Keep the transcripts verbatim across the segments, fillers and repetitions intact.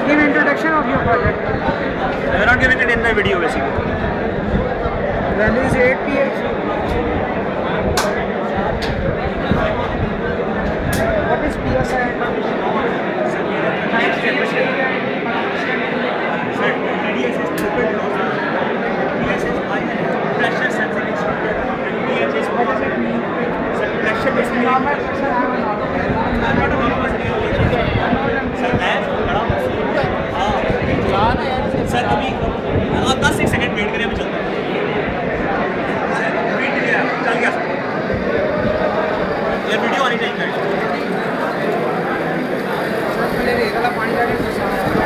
Give introduction of your project. We are not giving it in the video basically. Value is eight pH. What is P S I? Pressure sensing instrument. pH is What does it mean? pressure is Normal pressure. I am not. I'm not a normal person. Sir, मैं बड़ा हाँ sir अभी आप दस एक second wait करें अभी चलते हैं सर वेट किया चल गया ये वीडियो आनी चाहिए सर पहले रेगला पानी डालें तो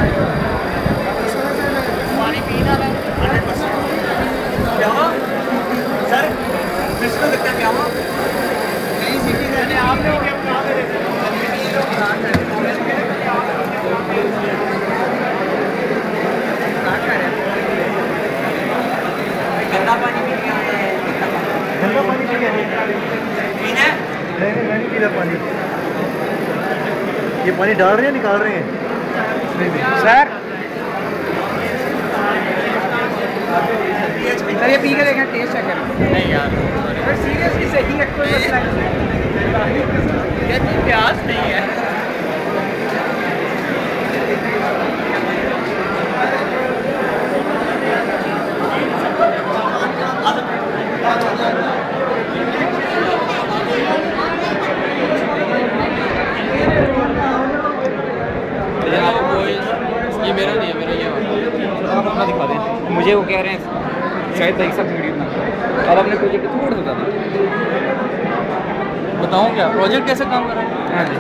पानी पीना है हंड्रेड परसेंट क्या हुआ सर मिस्टर लगता है क्या हुआ नहीं सीखी मैंने आपने क्या कहा गंदा पानी पी गया गंदा पानी पी गया पीना है नहीं नहीं मैं नहीं पी रहा पानी ये पानी डाल रहे हैं निकाल रहे हैं सर सर ये पी के देखें टेस्ट चेक करें नहीं यार सर सीरियसली सही है कोई मसला नहीं ये प्यास नहीं है ये मेरा नहीं है मेरा ये आप अपना दिखा दें मुझे वो कह रहे हैं शायद भाई सब वीडियो में अब अपने प्रोजेक्ट थोड़ा सा बताऊँ क्या प्रोजेक्ट कैसे काम कर रहा है। हाँ जी।